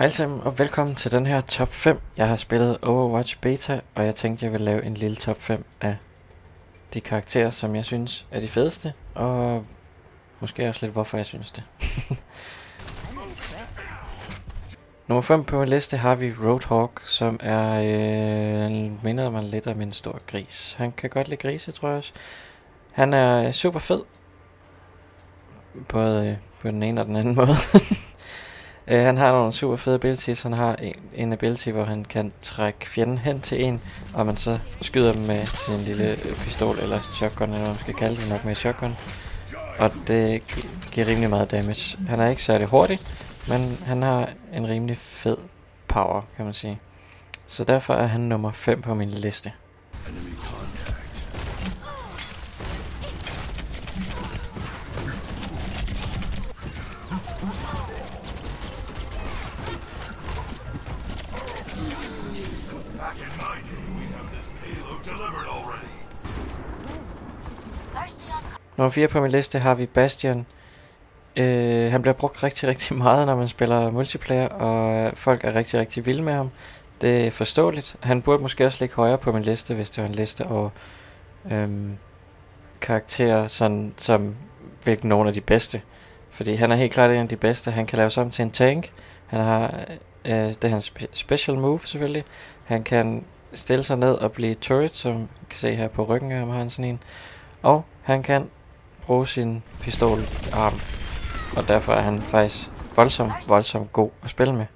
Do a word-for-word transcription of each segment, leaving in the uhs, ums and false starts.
Hej sammen og velkommen til den her top fem. Jeg har spillet Overwatch Beta, og jeg tænkte jeg vil lave en lille top fem af de karakterer, som jeg synes er de fedeste, og måske også lidt hvorfor jeg synes det. Nummer fem på min liste har vi Roadhog, som er øh, minder mig lidt om en stor gris. Han kan godt lide grise, tror jeg også. Han er super fed, både øh, på den ene og den anden måde. Uh, han har nogle super fede abilities. Han har en, en ability, hvor han kan trække fjenden hen til en, og man så skyder dem med sin lille pistol eller shotgun, eller hvad man skal kalde det, nok med shotgun. Og det gi- giver rimelig meget damage. Han er ikke særlig hurtig, men han har en rimelig fed power, kan man sige. Så derfor er han nummer fem på min liste. Nummer fire på min liste har vi Bastion. Øh, han bliver brugt rigtig, rigtig meget, når man spiller multiplayer, og folk er rigtig, rigtig vilde med ham. Det er forståeligt. Han burde måske også ligge højere på min liste, hvis det var en liste over øhm, karakterer, sådan, som hvilken nogle af de bedste. Fordi han er helt klart en af de bedste. Han kan laves om til en tank. Han har, øh, det er hans spe- special move selvfølgelig. Han kan stille sig ned og blive turret, som man kan se her på ryggen af ham, har han sådan en. Og han kan bruge sin pistolarm, og derfor er han faktisk voldsomt, voldsomt god at spille med.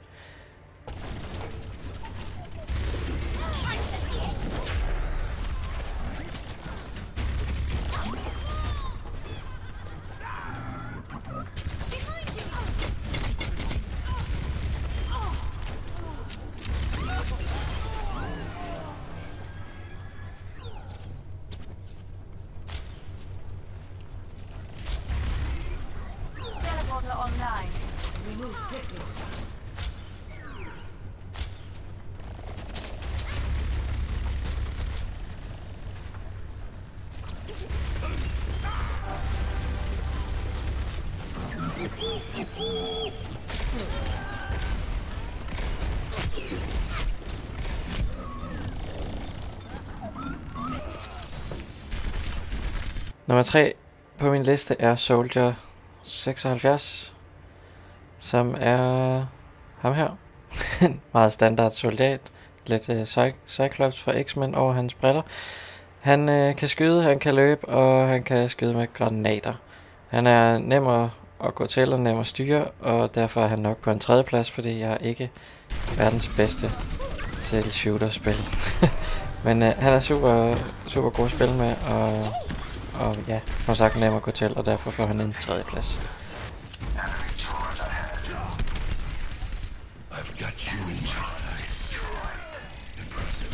Online. We move quickly. Nummer tre på min liste er Soldier seksoghalvfjerds, som er ham her. Meget standard soldat, lidt uh, Cy- Cyclops fra X-Men over hans briller. Han uh, kan skyde, han kan løbe, og han kan skyde med granater. Han er nem at, at gå til og nem at styre, og derfor er han nok på en tredje plads, fordi jeg er ikke verdens bedste til shooterspil. Men uh, han er super, super god at spille med, og Og ja, som sagt nem at gå til, og derfor får han en tredje plads. I've got you in my sights. Impressive.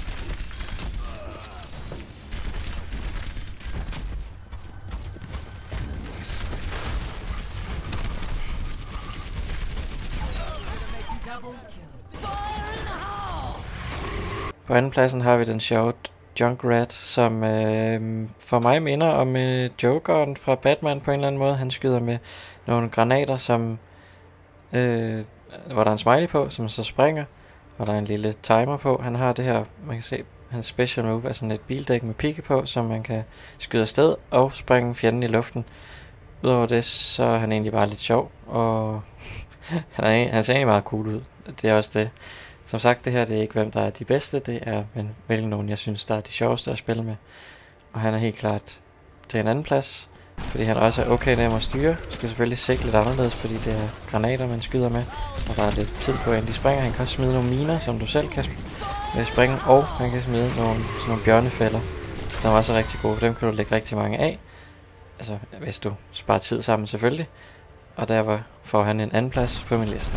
På anden pladsen har vi den sjove Junkrat, som øh, for mig minder om øh, Jokeren fra Batman på en eller anden måde. Han skyder med nogle granater, som øh, hvor der er en smiley på, som så springer, og der er en lille timer på. Han har det her, man kan se, hans special move er sådan et bildæk med pigge på, som man kan skyde afsted og springe fjenden i luften. Udover det, så er han egentlig bare lidt sjov, og han, er, han ser egentlig meget cool ud. Det er også det. Som sagt, det her det er ikke hvem der er de bedste, det er men hvilken nogen jeg synes der er de sjoveste at spille med. Og han er helt klart til en anden plads, fordi han også er okay nem at styre. Skal selvfølgelig sigte lidt anderledes, fordi det er granater man skyder med, og der er lidt tid på inden de springer. Han kan også smide nogle miner, som du selv kan sp- springe, og han kan smide nogle, sådan nogle bjørnefælder, som også er rigtig gode, for dem kan du lægge rigtig mange af. Altså hvis du sparer tid sammen selvfølgelig. Og derfor får han en anden plads på min liste.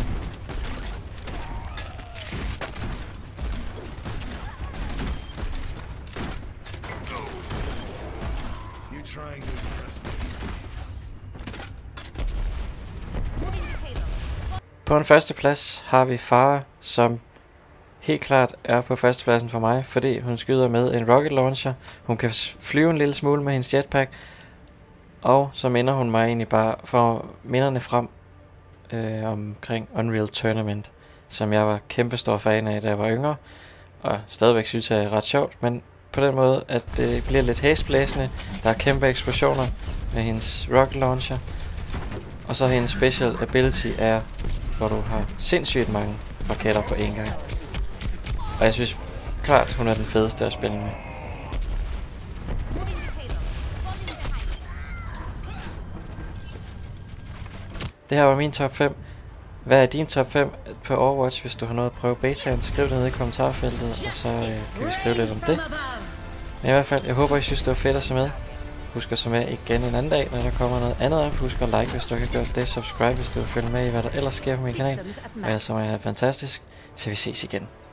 På en første plads har vi Pharah, som helt klart er på førstepladsen for mig, fordi hun skyder med en rocket launcher. Hun kan flyve en lille smule med hendes jetpack, og så minder hun mig egentlig bare for minderne frem øh, omkring Unreal Tournament, som jeg var kæmpe stor fan af, da jeg var yngre, og stadigvæk synes jeg er ret sjovt, men på den måde, at det bliver lidt hæsblæsende. Der er kæmpe eksplosioner med hendes rocket launcher, og så hendes special ability er, hvor du har sindssygt mange raketter på én gang. Og jeg synes klart, hun er den fedeste at spille med. Det her var min top fem. Hvad er din top fem på Overwatch? Hvis du har noget at prøve betaen, skriv det ned i kommentarfeltet, og så øh, kan vi skrive lidt om det. Men i hvert fald, jeg håber I synes det var fedt at se med. Husk at se med igen en anden dag, når der kommer noget andet op. Husk at like, hvis du ikke har gjort det. Subscribe, hvis du vil følge med i, hvad der ellers sker på min kanal. Og ellers så må jeg have fantastisk, til vi ses igen.